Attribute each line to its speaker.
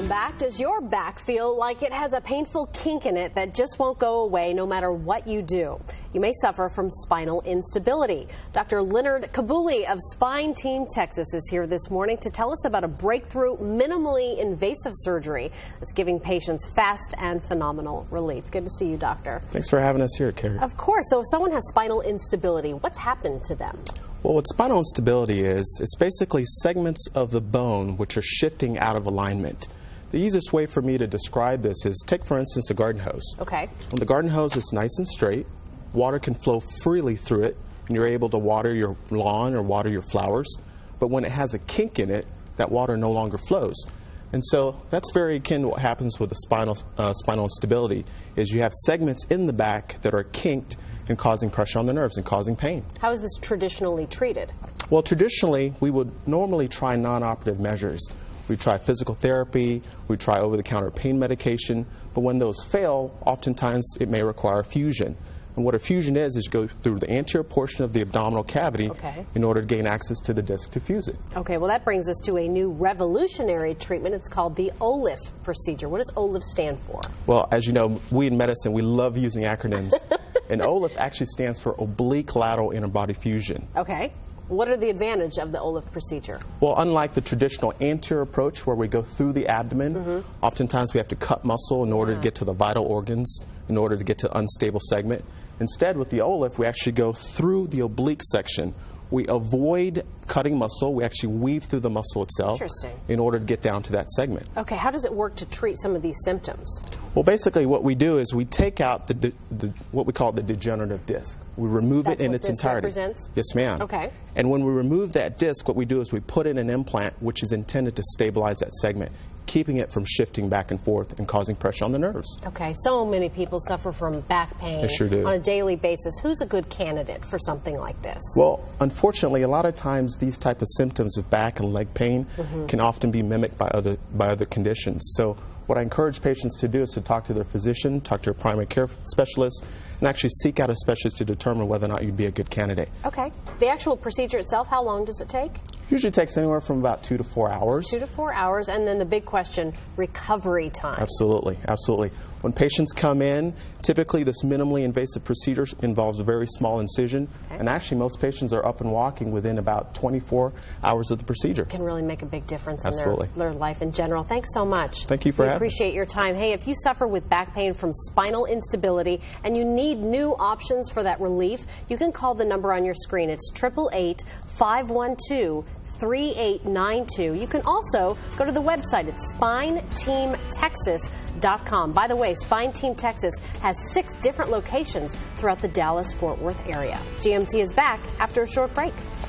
Speaker 1: Welcome back. Does your back feel like it has a painful kink in it that just won't go away no matter what you do? You may suffer from spinal instability. Dr. Leonard Kibuule of Spine Team Texas is here this morning to tell us about a breakthrough, minimally invasive surgery that's giving patients fast and phenomenal relief. Good to see you, doctor.
Speaker 2: Thanks for having us here, Carrie.
Speaker 1: Of course. So if someone has spinal instability, what's happened to them?
Speaker 2: Well, what spinal instability is, it's basically segments of the bone which are shifting out of alignment. The easiest way for me to describe this is, take for instance a garden hose.
Speaker 1: Okay.
Speaker 2: When the garden hose is nice and straight, water can flow freely through it, and you're able to water your lawn or water your flowers. But when it has a kink in it, that water no longer flows. And so that's very akin to what happens with the spinal instability, is you have segments in the back that are kinked and causing pressure on the nerves and causing pain.
Speaker 1: How is this traditionally treated?
Speaker 2: Well, traditionally, we would normally try non-operative measures. We try physical therapy, we try over-the-counter pain medication, but when those fail, oftentimes it may require fusion. And what a fusion is you go through the anterior portion of the abdominal cavity in order to gain access to the disc to fuse it. Okay,
Speaker 1: well that brings us to a new revolutionary treatment. It's called the OLIF procedure. What does OLIF stand for?
Speaker 2: Well, as you know, we in medicine, we love using acronyms. And OLIF actually stands for oblique lateral interbody fusion.
Speaker 1: Okay. What are the advantages of the OLIF procedure?
Speaker 2: Well, unlike the traditional anterior approach where we go through the abdomen, oftentimes we have to cut muscle in order to get to the vital organs, in order to get to unstable segment. Instead, with the OLIF, we actually go through the oblique section. We avoid cutting muscle. We actually weave through the muscle itself in order to get down to that segment.
Speaker 1: Okay, how does it work to treat some of these symptoms?
Speaker 2: Well, basically what we do is we take out what we call the degenerative disc. We remove it in its entirety.
Speaker 1: Represents?
Speaker 2: Yes, ma'am.
Speaker 1: Okay.
Speaker 2: And when we remove that disc, what we do is we put in an implant which is intended to stabilize that segment, keeping it from shifting back and forth and causing pressure on the nerves.
Speaker 1: Okay, so many people suffer from back pain on a daily basis. Who's a good candidate for something like this?
Speaker 2: Well, unfortunately, a lot of times these type of symptoms of back and leg pain can often be mimicked by other conditions. So what I encourage patients to do is to talk to their physician, talk to a primary care specialist, and actually seek out a specialist to determine whether or not you'd be a good candidate.
Speaker 1: Okay. The actual procedure itself, how long does it take?
Speaker 2: Usually takes anywhere from about 2 to 4 hours.
Speaker 1: 2 to 4 hours, and then the big question, recovery time.
Speaker 2: Absolutely, absolutely. When patients come in, typically this minimally invasive procedure involves a very small incision, and actually most patients are up and walking within about 24 hours of the procedure.
Speaker 1: It can really make a big difference in their life in general. Thanks so much.
Speaker 2: Thank you for having us.
Speaker 1: We appreciate your time. Hey, if you suffer with back pain from spinal instability and you need new options for that relief, you can call the number on your screen. It's 888-512-3892. You can also go to the website. It's spineteamtexas.com. By the way, Spine Team Texas has 6 different locations throughout the Dallas-Fort Worth area. GMT is back after a short break.